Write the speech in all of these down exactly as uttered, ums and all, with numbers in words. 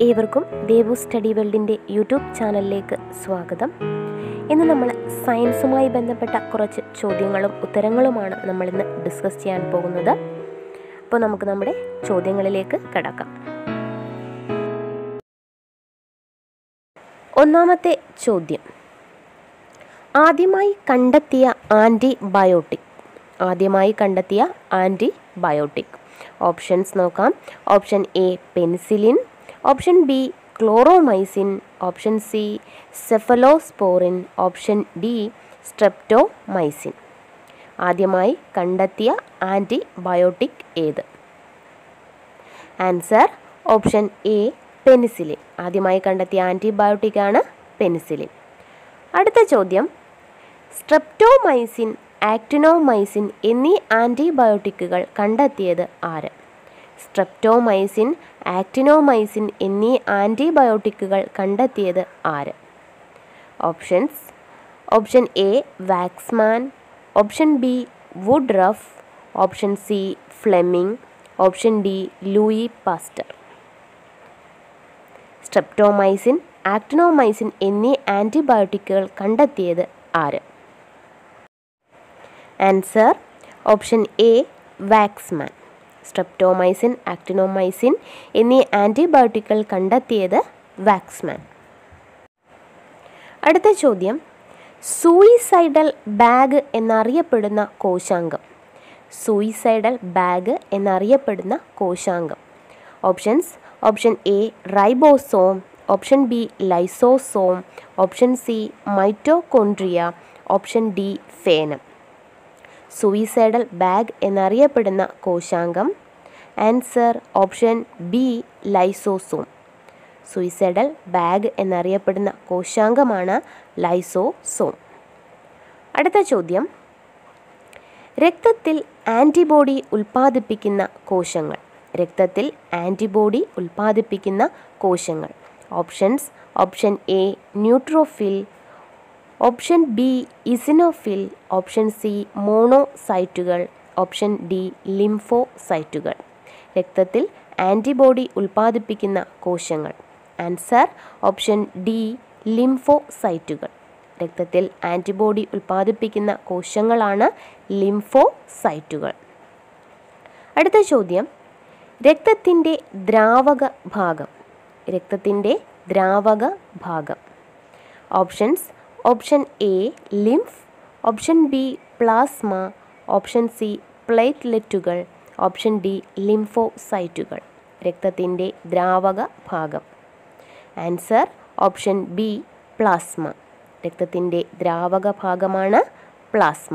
ഏവർക്കും Devu study വേൾഡിൻ്റെ YouTube ചാനലിലേക്ക് സ്വാഗതം. ഇന്ന് നമ്മൾ സയൻസുമായി ബന്ധപ്പെട്ട കുറച്ച് ചോദ്യങ്ങളും ഉത്തരങ്ങളുമാണ് നമ്മളിന്ന് ഡിസ്കസ് ചെയ്യാൻ പോകുന്നത്. അപ്പോൾ നമുക്ക് നമ്മുടെ ചോദ്യങ്ങളിലേക്ക് കടക്കാം. ഒന്നാമത്തെ ചോദ്യം, ആദ്യമായി കണ്ടെത്തിയ ആൻറ്റിബയോട്ടിക് ആദ്യമായി കണ്ടെത്തിയ ആൻറ്റിബയോട്ടിക് ഓപ്ഷൻസ് നോക്കാം. Option A penicillin, option B chloromycin, option C cephalosporin, option D streptomycin. ആദ്യമായി കണ്ടെത്തിയ ആൻറ്റിബയോട്ടിക് ഏത്? Answer option A penicillin. ആദ്യമായി കണ്ടെത്തിയ ആൻറ്റിബയോട്ടിക് ആണ് പെനിസിലിൻ. അടുത്ത ചോദ്യം, സ്ട്രെപ്റ്റോമൈസിൻ, ആക്ടിനോമൈസിൻ എന്നീ ആൻറ്റിബയോട്ടിക്കുകൾ കണ്ടെത്തിയത് ആര്? സ്ട്രെപ്റ്റോമൈസിൻ, ആക്ടിനോമൈസിൻ എന്നീ ആൻറ്റിബയോട്ടിക്കുകൾ കണ്ടെത്തിയത് ആര്? Options: option A Waksman, option B Woodruff, option C Fleming, option D Louis Pasteur. Streptomycin, actinomycin എന്നീ ആൻറ്റിബയോട്ടിക്കുകൾ കണ്ടെത്തിയത് ആര്? Answer option A Waksman. Streptomycin, actinomycin എന്നീ ആൻറ്റിബയോട്ടിക്കുകൾ കണ്ടെത്തിയത് വാക്സ്മാൻ. അടുത്ത ചോദ്യം, സൂയിസൈഡൽ ബാഗ് എന്നറിയപ്പെടുന്ന കോശാംഗം. സൂയിസൈഡൽ ബാഗ് എന്നറിയപ്പെടുന്ന കോശാംഗം. Options: option A ribosome, option B lysosome, option C mitochondria, option D ഫേനം. സൂയിസൈഡൽ ബാഗ് എന്നറിയപ്പെടുന്ന കോശാംഗം. Answer option B lysosome. Suicidal bag എന്നറിയപ്പെടുന്ന കോശാംഗമാണ് ലൈസോസോം. അടുത്ത ചോദ്യം, രക്തത്തിൽ ആൻറ്റിബോഡി ഉൽപ്പാദിപ്പിക്കുന്ന കോശങ്ങൾ. രക്തത്തിൽ ആൻറ്റിബോഡി ഉൽപ്പാദിപ്പിക്കുന്ന കോശങ്ങൾ. Options: option A neutrophil, option B eosinophil, option C മോണോസൈറ്റുകൾ, ഓപ്ഷൻ ഡി ലിംഫോസൈറ്റുകൾ. രക്തത്തിൽ ആൻറ്റിബോഡി ഉൽപ്പാദിപ്പിക്കുന്ന കോശങ്ങൾ. ആൻസർ ഓപ്ഷൻ ഡി ലിംഫോസൈറ്റുകൾ. രക്തത്തിൽ ആൻറ്റിബോഡി ഉൽപ്പാദിപ്പിക്കുന്ന കോശങ്ങളാണ് ലിംഫോസൈറ്റുകൾ. അടുത്ത ചോദ്യം, രക്തത്തിൻ്റെ ദ്രാവക ഭാഗം. രക്തത്തിൻ്റെ ദ്രാവക ഭാഗം. Options: option A lymph, option B plasma, option C പ്ലേറ്റ്ലെറ്റുകൾ, ഓപ്ഷൻ ഡി ലിംഫോസൈറ്റുകൾ. രക്തത്തിൻ്റെ ദ്രാവക ഭാഗം. Answer option B plasma. രക്തത്തിൻ്റെ ദ്രാവക ഭാഗമാണ് പ്ലാസ്മ.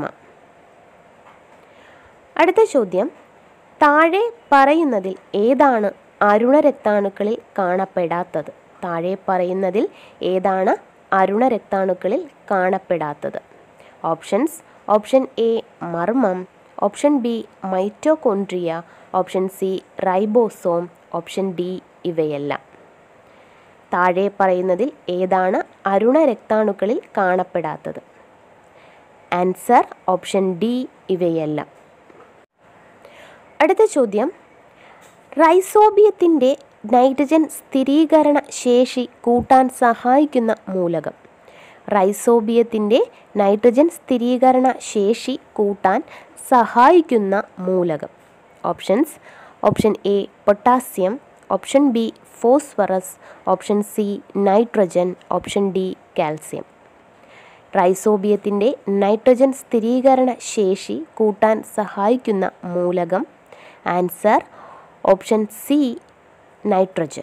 അടുത്ത ചോദ്യം, താഴെ പറയുന്നതിൽ ഏതാണ് അരുണരക്താണുക്കളിൽ കാണപ്പെടാത്തത്? താഴെ പറയുന്നതിൽ ഏതാണ് അരുണരക്താണുക്കളിൽ കാണപ്പെടാത്തത്? ഓപ്ഷൻസ്: ഓപ്ഷൻ എ മർമ്മം, option B mitochondria, option C ribosome, option D ഇവയെല്ലാം. താഴെ പറയുന്നതിൽ ഏതാണ് അരുണരക്താണുക്കളിൽ കാണപ്പെടാത്തത്? ആൻസർ ഓപ്ഷൻ ഡി ഇവയെല്ലാം. അടുത്ത ചോദ്യം, റൈസോബിയത്തിൻ്റെ നൈട്രജൻ സ്ഥിരീകരണ ശേഷി കൂട്ടാൻ സഹായിക്കുന്ന മൂലകം. റൈസോബിയത്തിൻ്റെ നൈട്രജൻ സ്ഥിരീകരണ ശേഷി കൂട്ടാൻ സഹായിക്കുന്ന മൂലകം. Options: option A potassium, option B phosphorus, option C nitrogen, option D calcium. റൈസോബിയത്തിൻ്റെ നൈട്രജൻ സ്ഥിരീകരണ ശേഷി കൂട്ടാൻ സഹായിക്കുന്ന മൂലകം. Answer option C nitrogen.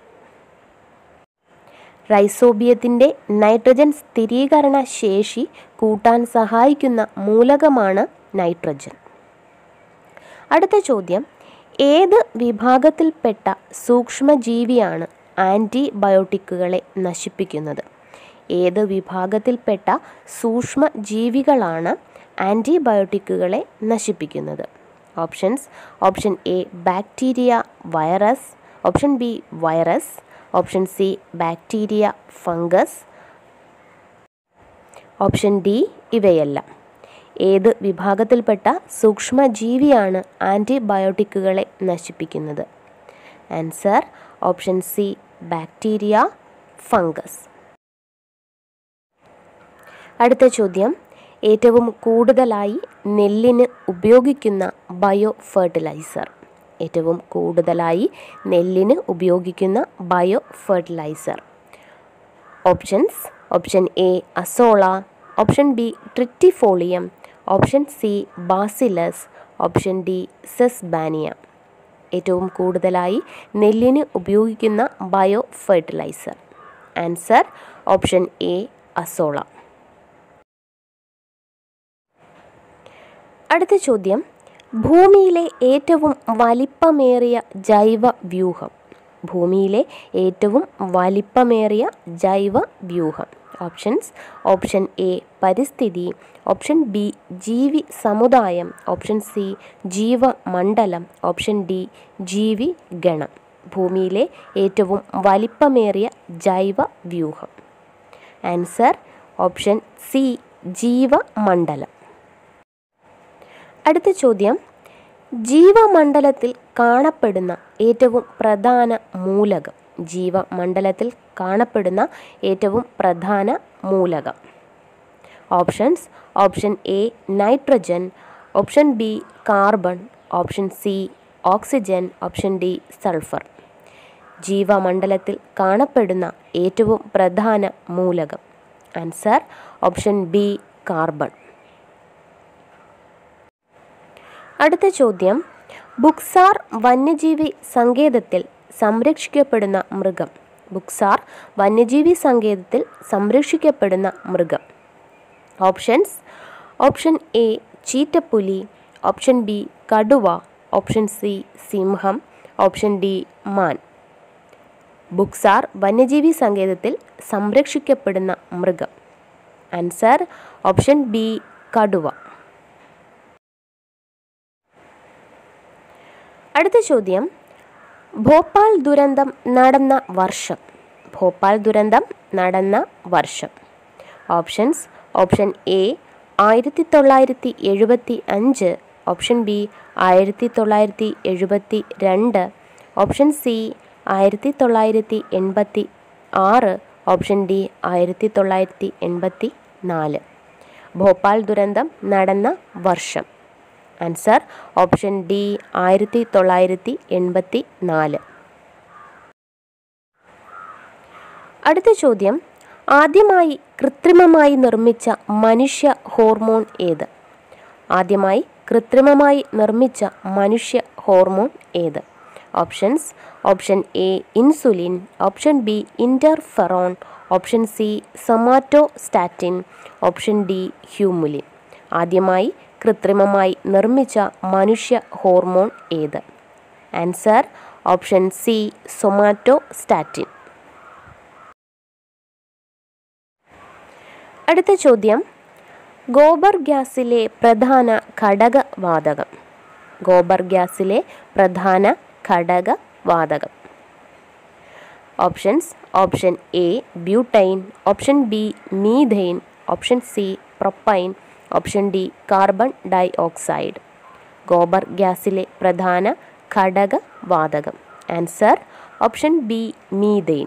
റൈസോബിയത്തിൻ്റെ നൈട്രജൻ സ്ഥിരീകരണ ശേഷി കൂട്ടാൻ സഹായിക്കുന്ന മൂലകമാണ് നൈട്രജൻ. അടുത്ത ചോദ്യം, ഏത് വിഭാഗത്തിൽപ്പെട്ട സൂക്ഷ്മജീവിയാണ് ആൻറ്റിബയോട്ടിക്കുകളെ നശിപ്പിക്കുന്നത്? ഏത് വിഭാഗത്തിൽപ്പെട്ട സൂക്ഷ്മജീവികളാണ് ആൻറ്റിബയോട്ടിക്കുകളെ നശിപ്പിക്കുന്നത്? Options: option A bacteria, virus, option B virus, option C bacteria, fungus, option D ഇവയെല്ലാം. ഏത് വിഭാഗത്തിൽപ്പെട്ട സൂക്ഷ്മജീവിയാണ് ആൻറ്റിബയോട്ടിക്കുകളെ നശിപ്പിക്കുന്നത്? Answer option C bacteria, fungus. അടുത്ത ചോദ്യം, ഏറ്റവും കൂടുതലായി നെല്ലിന് ഉപയോഗിക്കുന്ന ബയോ ഫെർട്ടിലൈസർ. ഏറ്റവും കൂടുതലായി നെല്ലിന് ഉപയോഗിക്കുന്ന bio fertiliser. Options: option A azolla, option B ട്രിറ്റിഫോളിയം, option C bacillus, option D sesbania. ഏറ്റവും കൂടുതലായി നെല്ലിന് ഉപയോഗിക്കുന്ന bio fertiliser. Answer option A azolla. അടുത്ത ചോദ്യം, ഭൂമിയിലെ ഏറ്റവും വലിപ്പമേറിയ ജൈവ വ്യൂഹം. ഭൂമിയിലെ ഏറ്റവും വലിപ്പമേറിയ ജൈവ വ്യൂഹം. ഓപ്ഷൻസ്: ഓപ്ഷൻ എ പരിസ്ഥിതി, ഓപ്ഷൻ ബി ജീവി സമുദായം, ഓപ്ഷൻ സി ജീവമണ്ഡലം, ഓപ്ഷൻ ഡി ജീവി ഗണം. ഭൂമിയിലെ ഏറ്റവും വലിപ്പമേറിയ ജൈവ വ്യൂഹം. ആൻസർ ഓപ്ഷൻ സി ജീവമണ്ഡലം. അടുത്ത ചോദ്യം, ജീവമണ്ഡലത്തിൽ കാണപ്പെടുന്ന ഏറ്റവും പ്രധാന മൂലകം. ജീവമണ്ഡലത്തിൽ കാണപ്പെടുന്ന ഏറ്റവും പ്രധാന മൂലകം. Options: option A nitrogen, option B carbon, option C oxygen, option D sulphur. ജീവമണ്ഡലത്തിൽ കാണപ്പെടുന്ന ഏറ്റവും പ്രധാന മൂലകം. Answer option B carbon. അടുത്ത ചോദ്യം, ബുക്സാർ വന്യജീവി സങ്കേതത്തിൽ സംരക്ഷിക്കപ്പെടുന്ന മൃഗം. ബുക്സാർ വന്യജീവി സങ്കേതത്തിൽ സംരക്ഷിക്കപ്പെടുന്ന മൃഗം. ഓപ്ഷൻസ്: ഓപ്ഷൻ എ ചീറ്റപ്പുലി, ഓപ്ഷൻ ബി കടുവ, ഓപ്ഷൻ സി സിംഹം, ഓപ്ഷൻ ഡി മാൻ. ബുക്സാർ വന്യജീവി സങ്കേതത്തിൽ സംരക്ഷിക്കപ്പെടുന്ന മൃഗം. ആൻസർ ഓപ്ഷൻ ബി കടുവ. അടുത്ത ചോദ്യം, ഭോപ്പാൽ ദുരന്തം നടന്ന വർഷം. ഭോപ്പാൽ ദുരന്തം നടന്ന വർഷം. ഓപ്ഷൻസ്: ഓപ്ഷൻ എ ആയിരത്തി തൊള്ളായിരത്തി എഴുപത്തി അഞ്ച്, ഓപ്ഷൻ ബി ആയിരത്തി തൊള്ളായിരത്തി എഴുപത്തി രണ്ട്, ഓപ്ഷൻ സി ആയിരത്തി തൊള്ളായിരത്തി എൺപത്തി ആറ്, ഓപ്ഷൻ ഡി ആയിരത്തി തൊള്ളായിരത്തി എൺപത്തി നാല്. ഭോപ്പാൽ ദുരന്തം നടന്ന വർഷം. ആൻസർ ഓപ്ഷൻ ഡി ആയിരത്തി തൊള്ളായിരത്തി എൺപത്തി നാല്. അടുത്ത ചോദ്യം, ആദ്യമായി കൃത്രിമമായി നിർമ്മിച്ച മനുഷ്യ ഹോർമോൺ ഏത്? ആദ്യമായി കൃത്രിമമായി നിർമ്മിച്ച മനുഷ്യ ഹോർമോൺ ഏത്? Options: option A insulin, option B interferon, option C somatostatin, option D Humulin. ആദ്യമായി കൃത്രിമമായി നിർമ്മിച്ച മനുഷ്യ ഹോർമോൺ ഏത്? Answer option C somatostatin. അടുത്ത ചോദ്യം, ഗോബർ ഗ്യാസിലെ പ്രധാന ഘടകവാതകം. ഗോബർ ഗ്യാസിലെ പ്രധാന ഘടകവാതകം. Options: option A butyne, option B methane, option C propyne, option D carbon dioxide. Gobar ഗ്യാസിലെ പ്രധാന ഘടകവാതകം. Answer option B methane.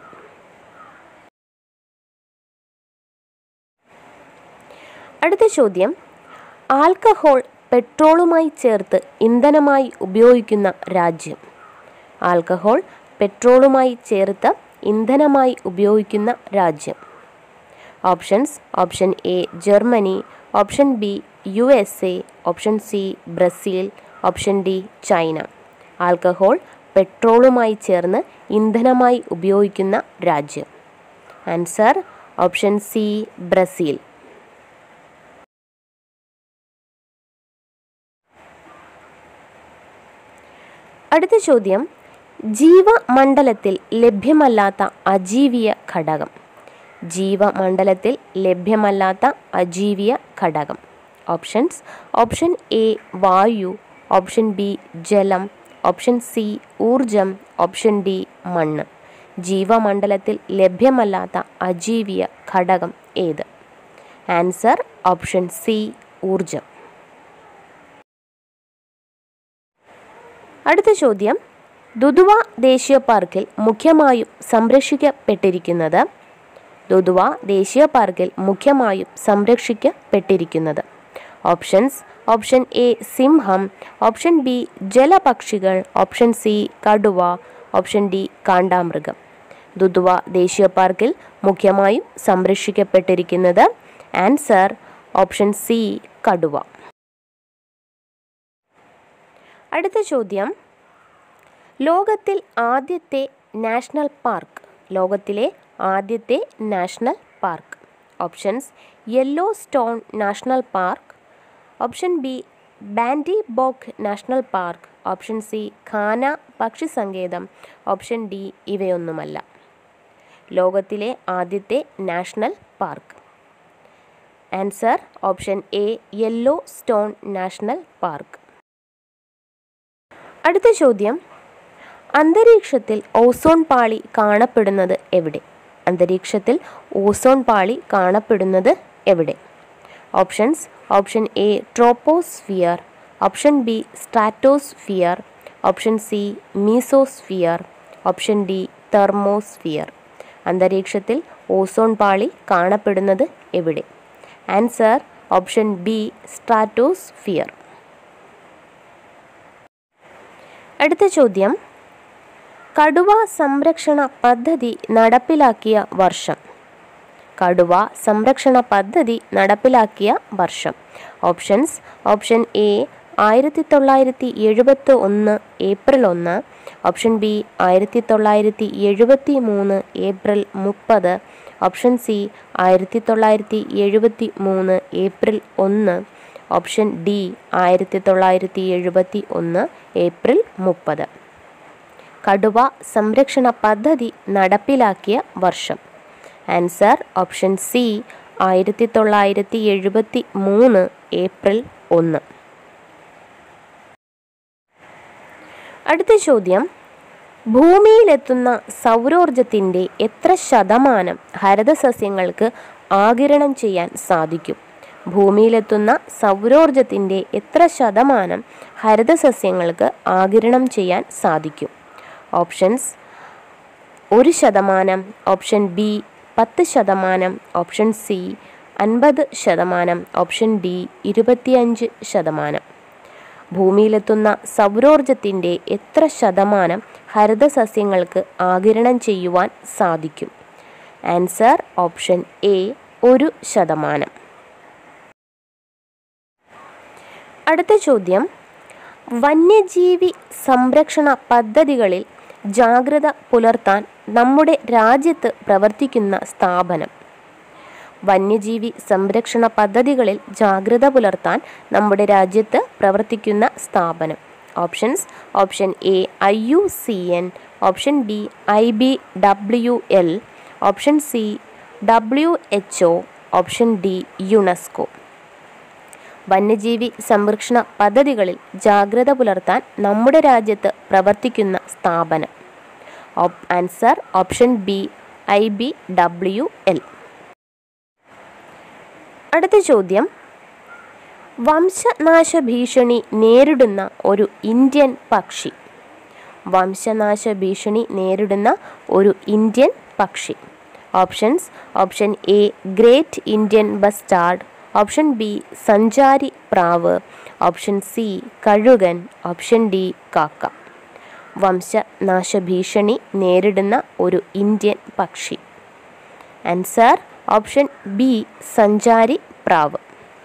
അടുത്ത ചോദ്യം, ആൽക്കഹോൾ പെട്രോളുമായി ചേർത്ത് ഇന്ധനമായി ഉപയോഗിക്കുന്ന രാജ്യം. ആൽക്കഹോൾ പെട്രോളുമായി ചേർത്ത് ഇന്ധനമായി ഉപയോഗിക്കുന്ന രാജ്യം. Options: option A Germany, option B U S A, option C Brazil, option D China. Alcohol പെട്രോളുമായി ചേർന്ന് ഇന്ധനമായി ഉപയോഗിക്കുന്ന രാജ്യം. Answer option C Brazil. അടുത്ത ചോദ്യം, ജീവമണ്ഡലത്തിൽ ലഭ്യമല്ലാത്ത അജീവിയ ഘടകം. ജീവമണ്ഡലത്തിൽ ലഭ്യമല്ലാത്ത അജീവിയ ഘടകം. ഓപ്ഷൻസ്: ഓപ്ഷൻ എ വായു, ഓപ്ഷൻ ബി ജലം, ഓപ്ഷൻ സി ഊർജം, ഓപ്ഷൻ ഡി മണ്ണ്. ജീവമണ്ഡലത്തിൽ ലഭ്യമല്ലാത്ത അജീവിയ ഘടകം ഏത്? ആൻസർ ഓപ്ഷൻ സി ഊർജം. അടുത്ത ചോദ്യം, ദുധുവ ദേശീയ പാർക്കിൽ മുഖ്യമായും സംരക്ഷിക്കപ്പെട്ടിരിക്കുന്നത് ദുധുവ ദേശീയ പാർക്കിൽ മുഖ്യമായും സംരക്ഷിക്കപ്പെട്ടിരിക്കുന്നത് ഓപ്ഷൻസ്: ഓപ്ഷൻ എ സിംഹം, ഓപ്ഷൻ ബി ജലപക്ഷികൾ, ഓപ്ഷൻ സി കടുവ, ഓപ്ഷൻ ഡി കാണ്ടാമൃഗം. ദുധുവ ദേശീയ പാർക്കിൽ മുഖ്യമായും സംരക്ഷിക്കപ്പെട്ടിരിക്കുന്നത് ആൻസർ ഓപ്ഷൻ സി കടുവ. അടുത്ത ചോദ്യം: ലോകത്തിൽ ആദ്യത്തെ നാഷണൽ പാർക്ക് ലോകത്തിലെ ആദ്യത്തെ national park. Options: Yellowstone national park, option B ബാൻഡി ബോക്ക് നാഷണൽ പാർക്ക്, ഓപ്ഷൻ സി ഖാന പക്ഷി സങ്കേതം, ഓപ്ഷൻ ഡി ഇവയൊന്നുമല്ല. ലോകത്തിലെ ആദ്യത്തെ national park. Answer option A Yellowstone national park. അടുത്ത ചോദ്യം: അന്തരീക്ഷത്തിൽ ഓസോൺ പാളി കാണപ്പെടുന്നത് എവിടെ? അന്തരീക്ഷത്തിൽ ഓസോൺ പാളി കാണപ്പെടുന്നത് എവിടെ? Options: option A troposphere, option B stratosphere, option C mesosphere, option D thermosphere. അന്തരീക്ഷത്തിൽ ഓസോൺ പാളി കാണപ്പെടുന്നത് എവിടെ? Answer option B stratosphere. അടുത്ത ചോദ്യം: കടുവ സംരക്ഷണ പദ്ധതി നടപ്പിലാക്കിയ വർഷം. കടുവ സംരക്ഷണ പദ്ധതി നടപ്പിലാക്കിയ വർഷം. ഓപ്ഷൻസ്: ഓപ്ഷൻ എ ആയിരത്തി തൊള്ളായിരത്തി എഴുപത്തി ഒന്ന് ഏപ്രിൽ ഒന്ന്, ഓപ്ഷൻ ബി ആയിരത്തി തൊള്ളായിരത്തി എഴുപത്തി മൂന്ന് ഏപ്രിൽ മുപ്പത്, ഓപ്ഷൻ സി ആയിരത്തി തൊള്ളായിരത്തി എഴുപത്തി മൂന്ന് ഏപ്രിൽ ഒന്ന്, ഓപ്ഷൻ ഡി ആയിരത്തി തൊള്ളായിരത്തി എഴുപത്തി ഒന്ന് ഏപ്രിൽ മുപ്പത്. കടുവ സംരക്ഷണ പദ്ധതി നടപ്പിലാക്കിയ വർഷം. ആൻസർ ഓപ്ഷൻ സി ആയിരത്തി തൊള്ളായിരത്തി എഴുപത്തി മൂന്ന് ഏപ്രിൽ ഒന്ന്. അടുത്ത ചോദ്യം: ഭൂമിയിലെത്തുന്ന സൗരോർജത്തിൻ്റെ എത്ര ശതമാനം ഹരിതസസ്യങ്ങൾക്ക് ആഗിരണം ചെയ്യാൻ സാധിക്കും? ഭൂമിയിലെത്തുന്ന സൗരോർജത്തിൻ്റെ എത്ര ശതമാനം ഹരിതസസ്യങ്ങൾക്ക് ആഗിരണം ചെയ്യാൻ സാധിക്കും? ഓപ്ഷൻസ്: ഒരു ശതമാനം, ഓപ്ഷൻ ബി പത്ത് ശതമാനം, ഓപ്ഷൻ സി അൻപത് ശതമാനം, ഓപ്ഷൻ ഡി ഇരുപത്തിയഞ്ച് ശതമാനം. ഭൂമിയിലെത്തുന്ന സൗരോർജത്തിൻ്റെ എത്ര ശതമാനം ഹരിതസസ്യങ്ങൾക്ക് ആഗിരണം ചെയ്യുവാൻ സാധിക്കും? ആൻസർ ഓപ്ഷൻ എ ഒരു ശതമാനം. അടുത്ത ചോദ്യം: വന്യജീവി സംരക്ഷണ പദ്ധതികളിൽ ജാഗ്രത പുലർത്താൻ നമ്മുടെ രാജ്യത്ത് പ്രവർത്തിക്കുന്ന സ്ഥാപനം. വന്യജീവി സംരക്ഷണ പദ്ധതികളിൽ ജാഗ്രത പുലർത്താൻ നമ്മുടെ രാജ്യത്ത് പ്രവർത്തിക്കുന്ന സ്ഥാപനം. Options: option A I U C N, option B I B W L, option C W H O, option D UNESCO. വന്യജീവി സംരക്ഷണ പദ്ധതികളിൽ ജാഗ്രത പുലർത്താൻ നമ്മുടെ രാജ്യത്ത് പ്രവർത്തിക്കുന്ന സ്ഥാപനം. Answer option B I B W L. അടുത്ത ചോദ്യം: വംശനാശ ഭീഷണി നേരിടുന്ന ഒരു ഇന്ത്യൻ പക്ഷി. വംശനാശ ഭീഷണി നേരിടുന്ന ഒരു ഇന്ത്യൻ പക്ഷി. Options: option A great Indian bustard, option B സഞ്ചാരി പ്രാവ്, ഓപ്ഷൻ സി കഴുകൻ, ഓപ്ഷൻ ഡി കാക്ക. വംശനാശ ഭീഷണി നേരിടുന്ന ഒരു ഇന്ത്യൻ പക്ഷി. ആൻസർ ഓപ്ഷൻ ബി സഞ്ചാരി പ്രാവ്.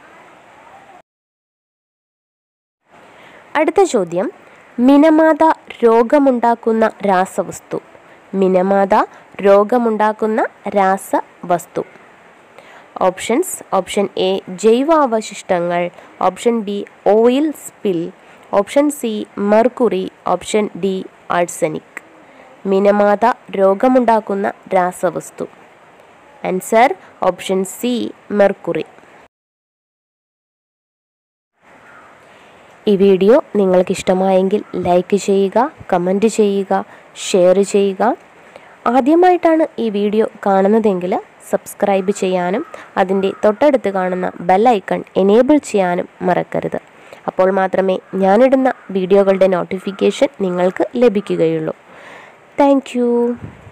അടുത്ത ചോദ്യം: മിനമാത രോഗമുണ്ടാക്കുന്ന രാസവസ്തു. മിനമാത രോഗമുണ്ടാക്കുന്ന രാസവസ്തു. ഓപ്ഷൻസ്: ഓപ്ഷൻ എ ജൈവാവശിഷ്ടങ്ങൾ, option B oil spill, option C mercury, option D arsenic. Minamata രോഗമുണ്ടാക്കുന്ന രാസവസ്തു. Answer option C mercury. ഈ വീഡിയോ നിങ്ങൾക്ക് ഇഷ്ടമായെങ്കിൽ ലൈക്ക് ചെയ്യുക, കമൻറ്റ് ചെയ്യുക, ഷെയർ ചെയ്യുക. ആദ്യമായിട്ടാണ് ഈ വീഡിയോ കാണുന്നതെങ്കിൽ സബ്സ്ക്രൈബ് ചെയ്യാനും അതിൻ്റെ തൊട്ടടുത്ത് കാണുന്ന ബെൽ ഐക്കൺ എനേബിൾ ചെയ്യാനും മറക്കരുത്. അപ്പോൾ മാത്രമേ ഞാനിടുന്ന വീഡിയോകളുടെ നോട്ടിഫിക്കേഷൻ നിങ്ങൾക്ക് ലഭിക്കുകയുള്ളൂ. Thank U.